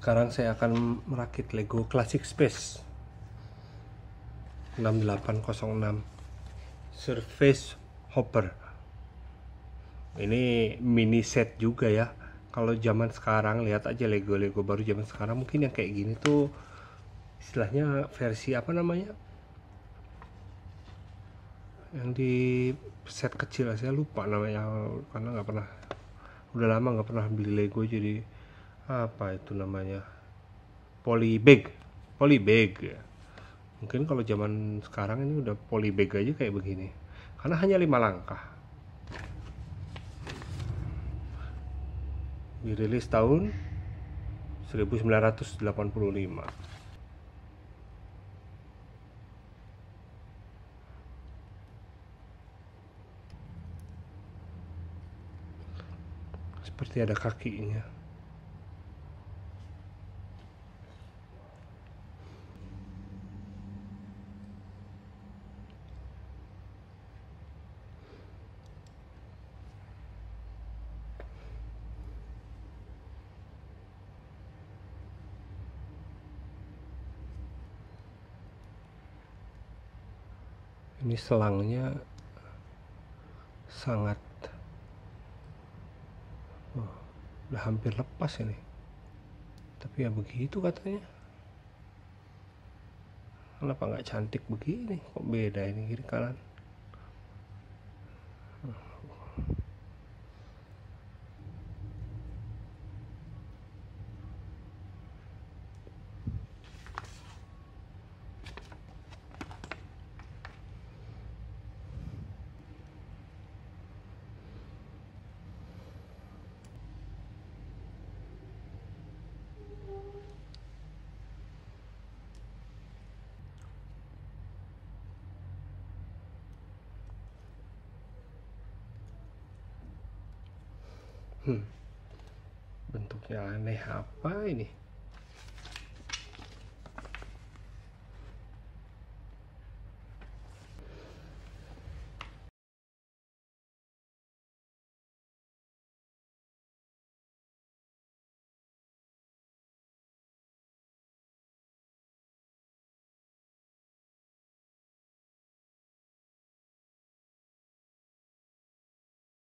Sekarang saya akan merakit Lego Classic Space 6806 Surface Hopper. Ini mini set juga ya. Kalau zaman sekarang, lihat aja Lego baru zaman sekarang, mungkin yang kayak gini tuh istilahnya versi apa namanya, yang di set kecil, saya lupa namanya karena nggak pernah, udah lama nggak pernah beli Lego. Jadi apa itu namanya, polybag ya. Mungkin kalau zaman sekarang ini udah polybag aja kayak begini, karena hanya 5 langkah. Dirilis tahun 1985. Seperti ada kakinya. Ini selangnya sangat, udah hampir lepas ini. Tapi ya begitu katanya. Kenapa nggak cantik begini? Kok beda ini kiri kanan? Bentuknya aneh apa ini?